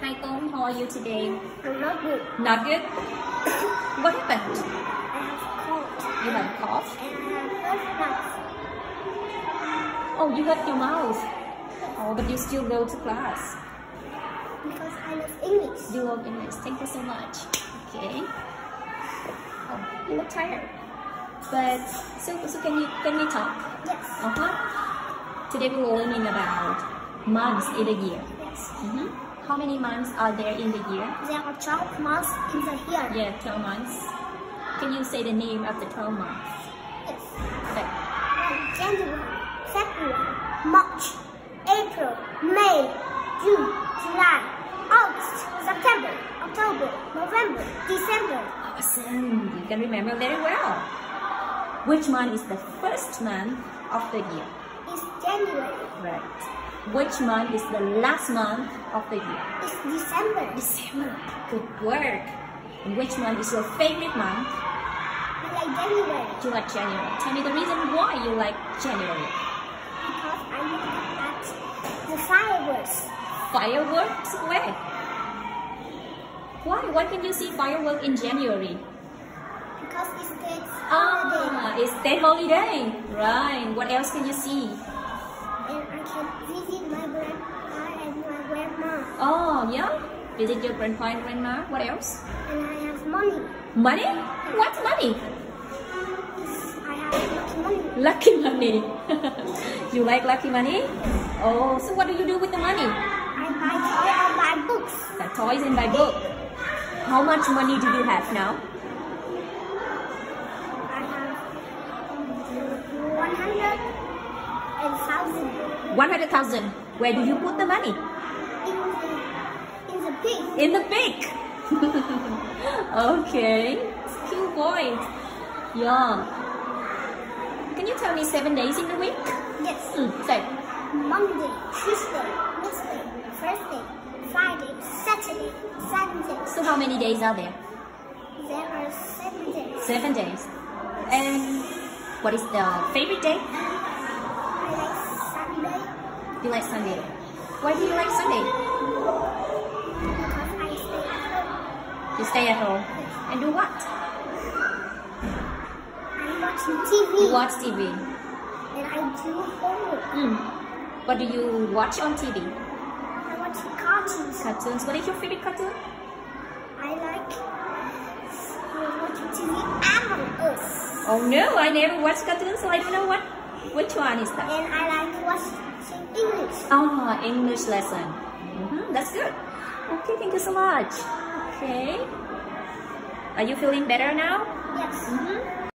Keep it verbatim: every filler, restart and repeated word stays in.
Hi Tom, how are you today? I'm not good. Not good? What happened? I have cold. You have a cough? And I have mouth. Oh, you hurt your mouth. Oh, but you still go to class. Because I love English. You love English. Thank you so much. Okay. Oh, you look tired. But so so can you can we talk? Yes. Uh huh. Today we will learning about months in a year. Yes. Mm-hmm. How many months are there in the year? There are twelve months in the year. Yeah, twelve months. Can you say the name of the twelve months? Yes. Okay. January, February, March, April, May, June, July, August, September, October, November, December. Awesome. You can remember very well. Which month is the first month of the year? It's January. Right. Which month is the last month of the year? It's December. December. Good work. And which month is your favorite month? I like January. You like January. Tell me the reason why you like January. Because I look at the fireworks. Fireworks? Where? Why? Why can you see fireworks in January? Because it's the holiday. Ah, it's the holiday. Right. What else can you see? And I can visit my grandpa and my grandma. Oh, yeah? Visit your grandpa and grandma. What else? And I have money. Money? What money? I have lucky money. Lucky money. You like lucky money? Oh, so what do you do with the money? I buy toys or buy books. The toys and buy book. How much money do you have now? I have one hundred and thousand. one hundred thousand. Where do you put the money? In the, in the pig. In the bank. Okay. Cute boy. Yeah. Can you tell me seven days in the week? Yes. Mm, say. Monday, Tuesday, Wednesday, Thursday, Friday, Saturday, Sunday. So how many days are there? There are seven days. Seven days. And what is the favorite day? I like Sunday You like Sunday. Why do you like Sunday? because I stay at home. You stay at home. And do what? I'm watching T V. You watch T V. And I do homework. Mm. What do you watch on T V? I watch cartoons. Cartoons. What is your favorite cartoon? I like watching T V Among Us. Oh no, I never watch cartoons, so I don't know what. Which one is that? And I like watching English. Ah, English lesson. Mm-hmm, that's good. Okay, thank you so much. Okay. Are you feeling better now? Yes. Mm-hmm.